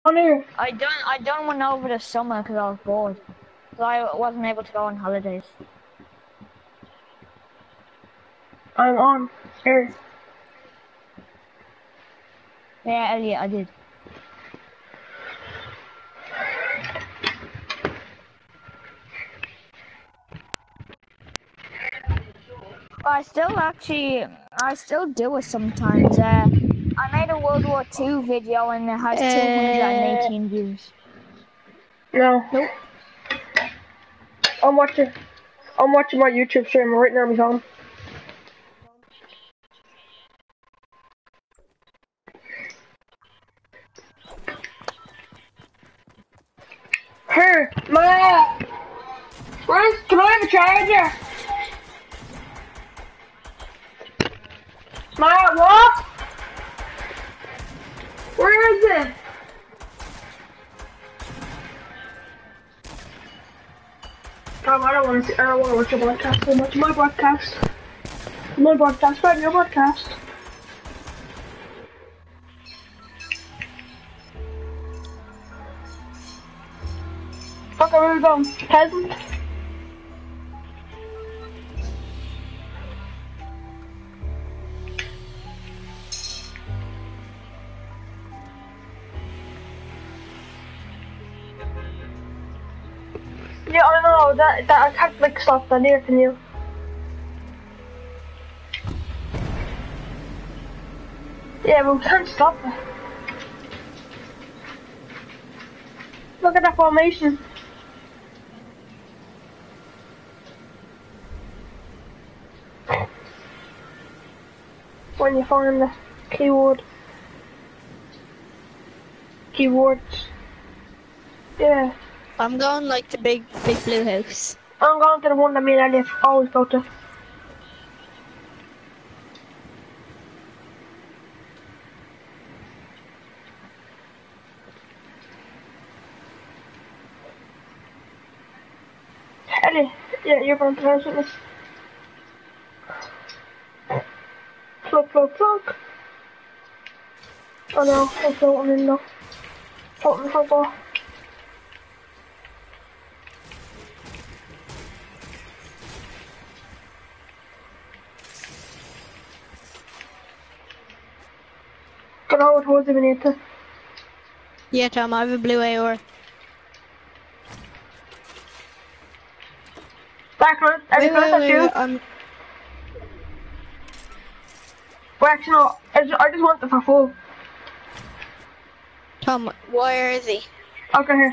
here. I done one over the summer because I was bored. So I wasn't able to go on holidays. I'm on. Here. Yeah, Elliot, I did. I still do it sometimes. I made a World War II video and it has 218 views. No. Nope. I'm watching my YouTube stream right now, my phone. Here, Maya! Can I have a charger? Maya, what? Where is it? I don't want to watch your broadcast so much. My broadcast, right? Your broadcast. Fuck, where are we going? Peasant? Yeah, I know, that I can't like stop that here, can you? Yeah, but we can't stop it. Look at that formation. When you find the keywords. Yeah. I'm going like the big blue house. I'm going to the one that me and Elliot always go to. Elliot, yeah, you're going to house with us. Plug. Oh no, I'm floating in though. Floating football. Get over towards him, Anita. Yeah, Tom, I have a blue AR. Backwards, Elliot, can I touch you? Well, actually, no, I just want the for full. Tom, where is he? Okay, here.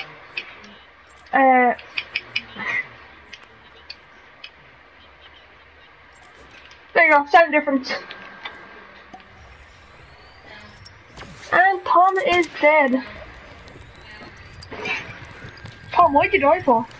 There you go, sound difference. And Tom is dead. Tom, what'd you die for?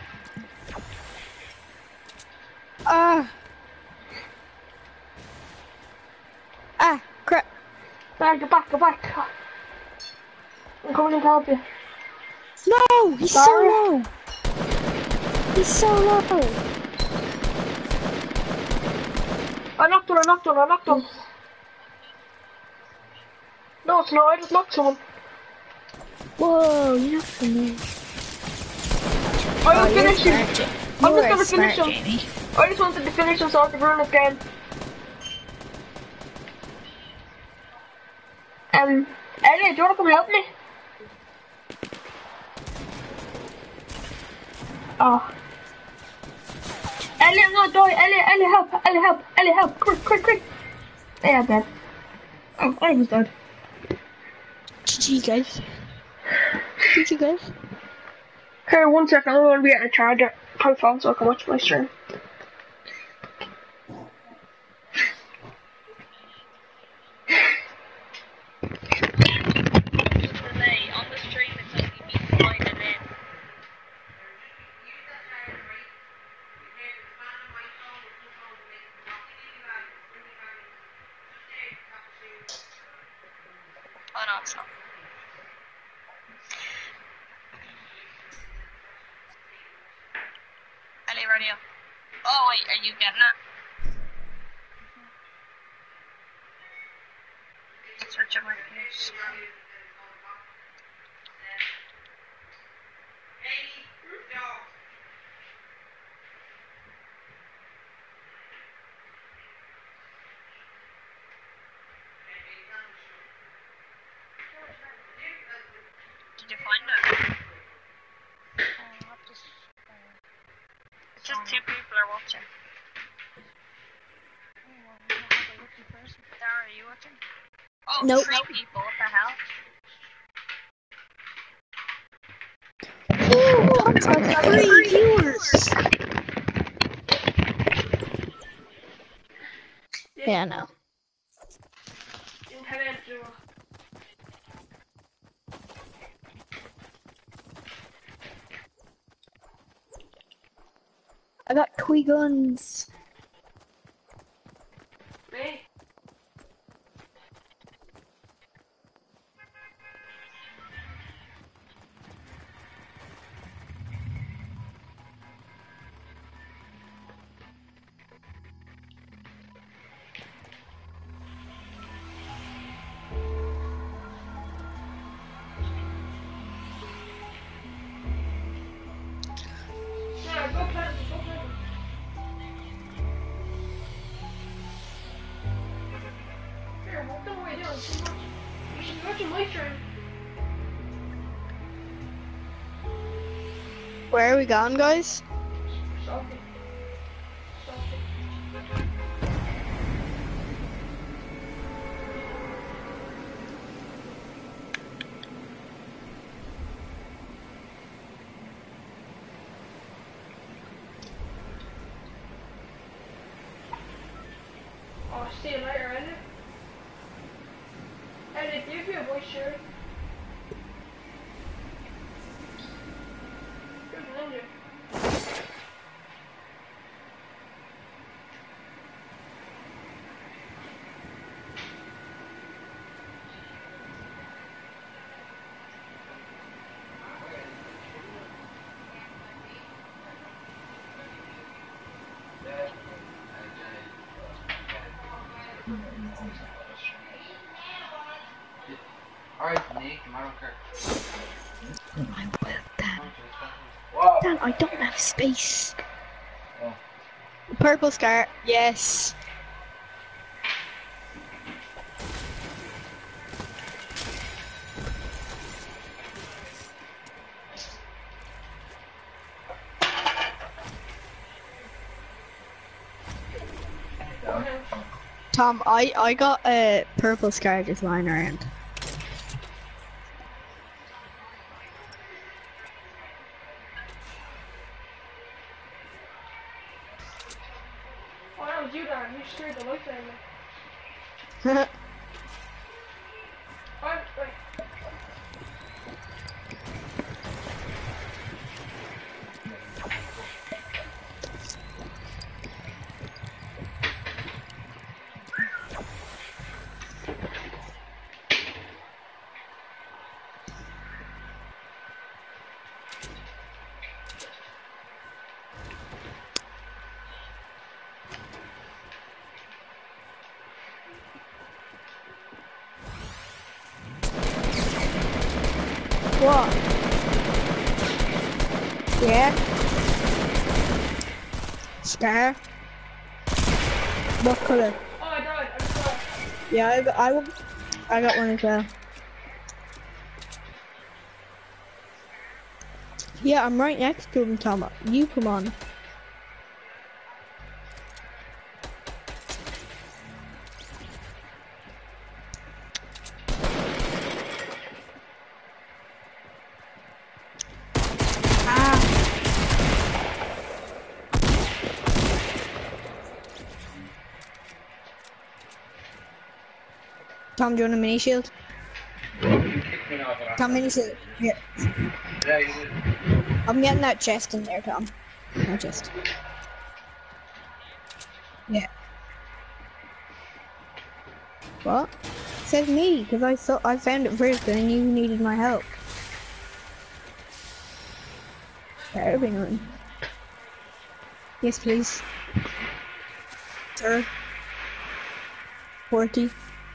Crap. Go back. I'm coming to help you. No, he's Sorry. so low. He's so low. I knocked him. No, it's not, I just knocked someone. Whoa, you knocked me. I will finish him. I'm just gonna smart, finish him. Jamie. I just wanted to finish him so I could ruin this game. Elliot, do you wanna come help me? Oh. Elliot, no, die. Elliot, help. Quick. Yeah, dead. Oh, I almost died. GG, guys. Okay, 1 second, I'm gonna be at a charger. My phone so I can watch my stream. Oh no, it's not. Ellie radio. Oh wait, are you getting it? Search on my face. watching? Dara, are you watching? Oh, Nope. 3 people, what the hell? Tom's got 3 viewers. Yeah, I know. Internet duo. I got toy guns. Me? Yeah, go play them, go play them. Here, what the way down? You should watch your mic stream. Where are we going, guys? Sophie. Sophie. Oh, see you later, Edit. Edit, give me a voice share. Good ninja. Alright, Nick, I don't care. I will, Dan. Wow. Dan, I don't have space. Oh. Purple scar. Yes. Tom, I got a purple scar just lying around. Oh, that was you, Dan. You scared the life out of me. Wait. What? Yeah. Scar. What color? Oh, I died. I died. Yeah, I got one as well. Yeah, I'm right next to him, Tom. You come on. Tom, do you want a mini shield? Tom, mini shield. Here. Yeah, you did. I'm getting that chest in there, Tom. That chest. Yeah. What? It says me, because I found it first and you needed my help. That'll be nothing. Yes, please. Sir. 40.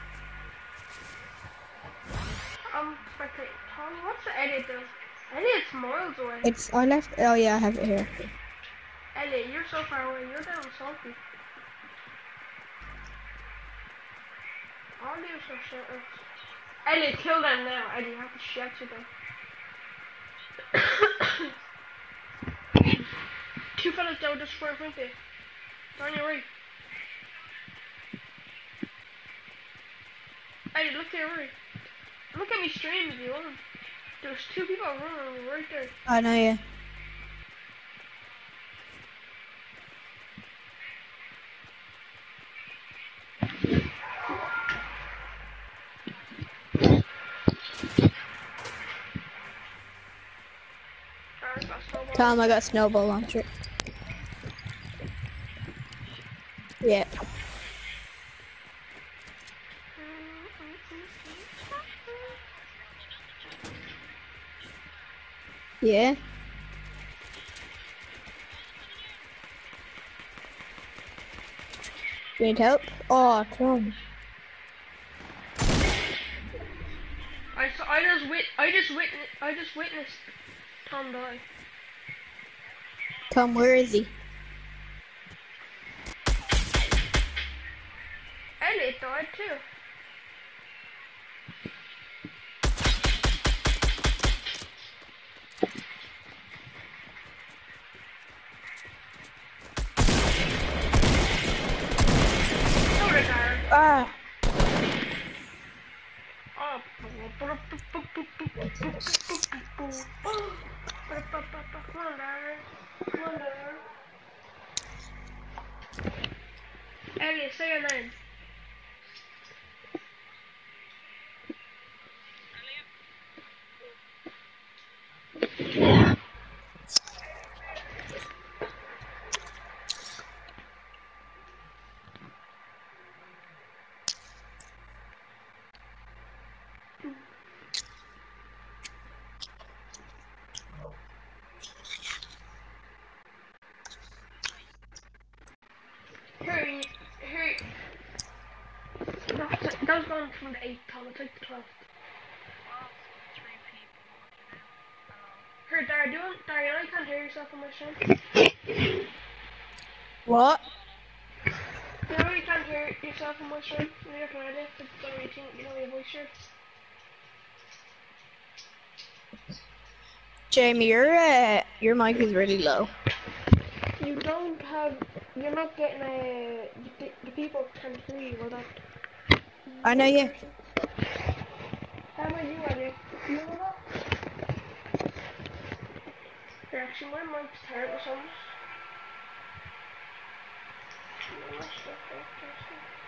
Spectate. Tom, what's the edit does? Edit's miles away. I left, oh yeah, I have it here. Elliot, you're so far away. You're down salty. I'll do some shit. Elliot, kill them now. Elliot, you have to shut you down. Two fellas down just for 20. They're on your right. Hey, look to your right. Look at me stream if you want. There's two people running right there. I know, yeah. Alright, got snowball. Tom, I got snowball launcher. Yeah. Yeah. You need help? Oh, Tom. I just witnessed Tom die. Tom, where is he? Elliot died too. So did Darren. Ah. Oh. Come on, Darren. Come on, Darren. Elliot, say your name. Here. That was going from the 8th, Tom. I'll take the 12th. Here, Darren, you know you can't hear yourself on my stream? What? You know you can't hear yourself on my stream? When you're playing it, it's going to be, you know, your voice here. Jamie, your mic is really low. You don't have, you're not getting the people can't hear you or that. I know, yeah. How about you, Elliot? You know that? Here, actually, my mic's terrible, so I'm just...